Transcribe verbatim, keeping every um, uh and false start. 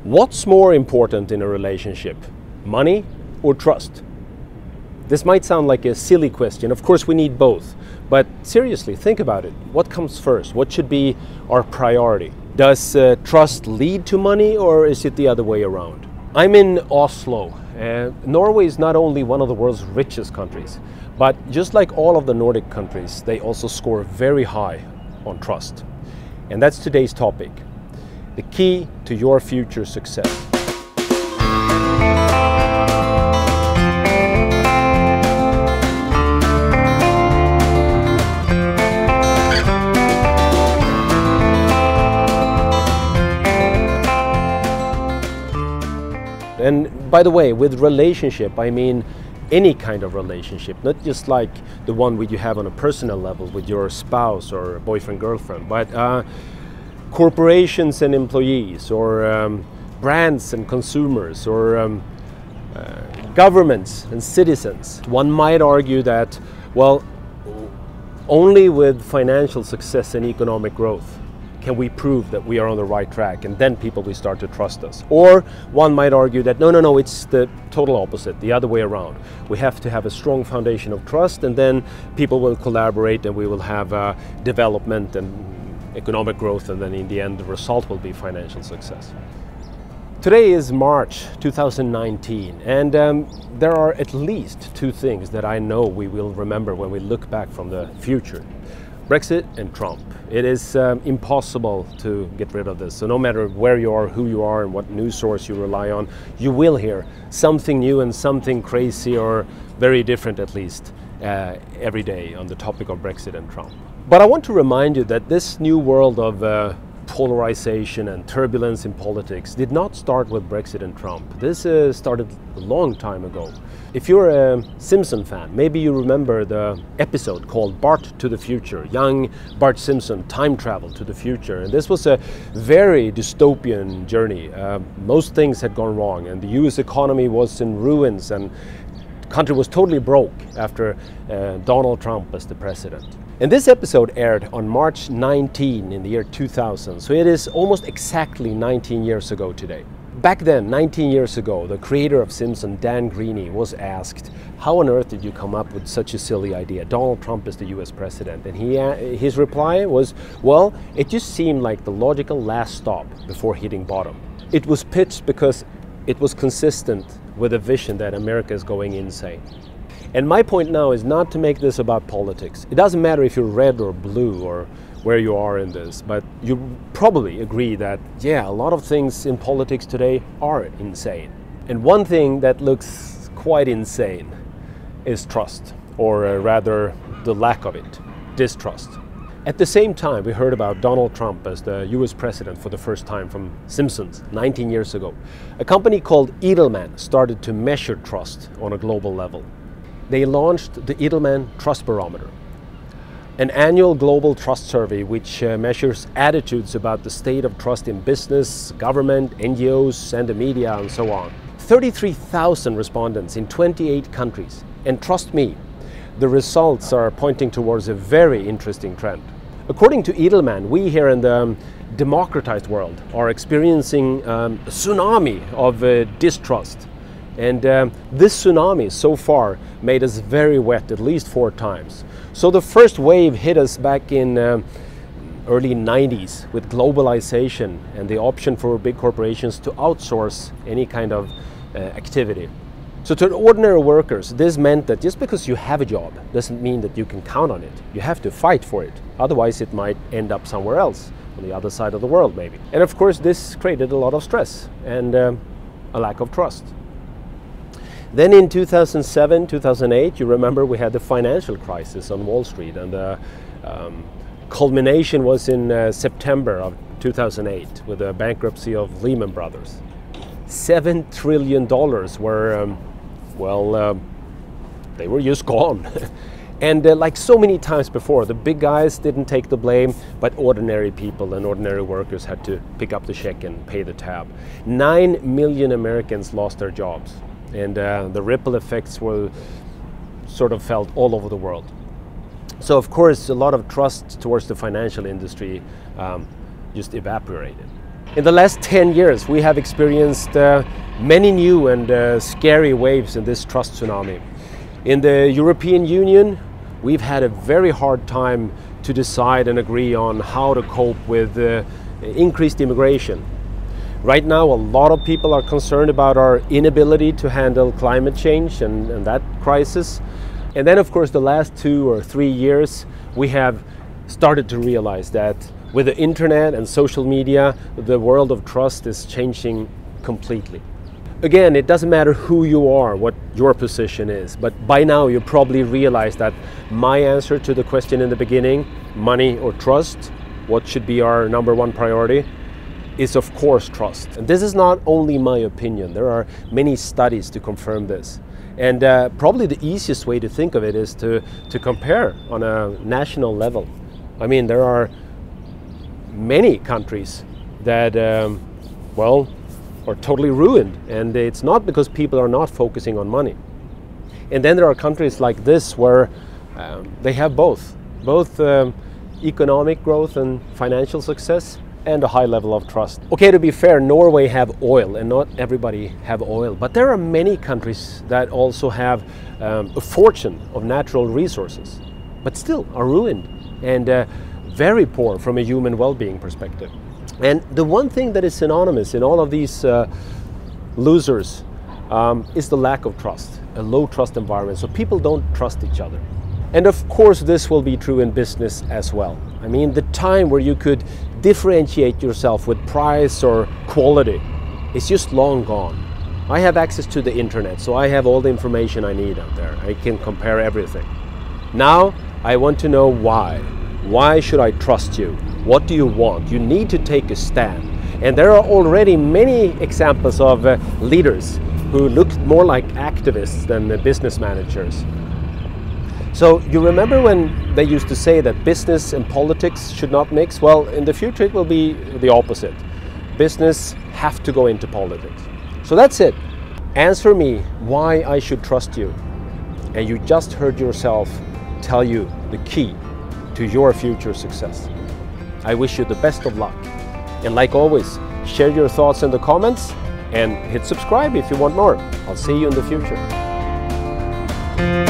What's more important in a relationship, money or trust? This might sound like a silly question. Of course, we need both. But seriously, think about it. What comes first? What should be our priority? Does uh, trust lead to money, or is it the other way around? I'm in Oslo. Uh, Norway is not only one of the world's richest countries, but just like all of the Nordic countries, they also score very high on trust. And that's today's topic. The key to your future success. And by the way, with relationship, I mean any kind of relationship, not just like the one which you have on a personal level with your spouse or boyfriend, girlfriend, but uh, corporations and employees, or um, brands and consumers, or um, uh, governments and citizens. One might argue that, well, only with financial success and economic growth can we prove that we are on the right track, and then people will start to trust us. Or one might argue that no, no, no, it's the total opposite, the other way around. We have to have a strong foundation of trust, and then people will collaborate and we will have uh, development and economic growth, and then in the end the result will be financial success. Today is March two thousand nineteen, and um, there are at least two things that I know we will remember when we look back from the future. Brexit and Trump. It is um, impossible to get rid of this. So no matter where you are, who you are, and what news source you rely on, you will hear something new and something crazy, or very different at least, uh, every day on the topic of Brexit and Trump. But I want to remind you that this new world of uh, polarization and turbulence in politics did not start with Brexit and Trump. This uh, started a long time ago. If you're a Simpson fan, maybe you remember the episode called Bart to the Future. Young Bart Simpson time traveled to the future. And this was a very dystopian journey. Uh, most things had gone wrong, and the U S economy was in ruins, and the country was totally broke after uh, Donald Trump as the president. And this episode aired on March nineteenth in the year two thousand, so it is almost exactly nineteen years ago today. Back then, nineteen years ago, the creator of Simpson, Dan Greeny, was asked, how on earth did you come up with such a silly idea? Donald Trump is the U S president. And he, uh, his reply was, well, it just seemed like the logical last stop before hitting bottom. It was pitched because it was consistent with a vision that America is going insane. And my point now is not to make this about politics. It doesn't matter if you're red or blue or where you are in this, but you probably agree that, yeah, a lot of things in politics today are insane. And one thing that looks quite insane is trust, or uh, rather the lack of it, distrust. At the same time, we heard about Donald Trump as the U S president for the first time from Simpsons nineteen years ago. A company called Edelman started to measure trust on a global level. They launched the Edelman Trust Barometer, an annual global trust survey which uh, measures attitudes about the state of trust in business, government, N G Os, and the media, and so on. thirty-three thousand respondents in twenty-eight countries. And trust me, the results are pointing towards a very interesting trend. According to Edelman, we here in the um, democratized world are experiencing um, a tsunami of uh, distrust. And um, this tsunami so far made us very wet at least four times. So the first wave hit us back in uh, early nineties with globalization and the option for big corporations to outsource any kind of uh, activity. So to ordinary workers, this meant that just because you have a job doesn't mean that you can count on it. You have to fight for it. Otherwise it might end up somewhere else, on the other side of the world maybe. And of course this created a lot of stress and um, a lack of trust. Then in two thousand seven, two thousand eight, you remember we had the financial crisis on Wall Street, and the um, culmination was in uh, September of two thousand eight with the bankruptcy of Lehman Brothers. Seven trillion dollars were, um, well, uh, they were just gone. And uh, like so many times before, the big guys didn't take the blame, but ordinary people and ordinary workers had to pick up the check and pay the tab. Nine million Americans lost their jobs. And uh, the ripple effects were sort of felt all over the world. So of course a lot of trust towards the financial industry um, just evaporated. In the last ten years, we have experienced uh, many new and uh, scary waves in this trust tsunami. In the European Union, we've had a very hard time to decide and agree on how to cope with uh, increased immigration. Right now, a lot of people are concerned about our inability to handle climate change and, and that crisis. And then, of course, the last two or three years, we have started to realize that with the internet and social media, the world of trust is changing completely. Again, it doesn't matter who you are, what your position is, but by now you probably realize that my answer to the question in the beginning, money or trust, what should be our number one priority, is of course trust. And this is not only my opinion, there are many studies to confirm this. And uh, probably the easiest way to think of it is to, to compare on a national level. I mean, there are many countries that, um, well, are totally ruined, and it's not because people are not focusing on money. And then there are countries like this where um, they have both, both um, economic growth and financial success, and a high level of trust. Okay, to be fair, Norway have oil, and not everybody have oil, but there are many countries that also have um, a fortune of natural resources, but still are ruined and uh, very poor from a human well-being perspective. And the one thing that is synonymous in all of these uh, losers um, is the lack of trust, a low trust environment, so people don't trust each other. And of course this will be true in business as well. I mean, the time where you could differentiate yourself with price or quality is just long gone. I have access to the internet, so I have all the information I need out there. I can compare everything. Now I want to know why. Why should I trust you? What do you want? You need to take a stand. And there are already many examples of uh, leaders who look more like activists than uh, business managers. So you remember when they used to say that business and politics should not mix? Well, in the future it will be the opposite. Business have to go into politics. So that's it. Answer me why I should trust you. And you just heard yourself tell you the key to your future success. I wish you the best of luck. And like always, share your thoughts in the comments and hit subscribe if you want more. I'll see you in the future.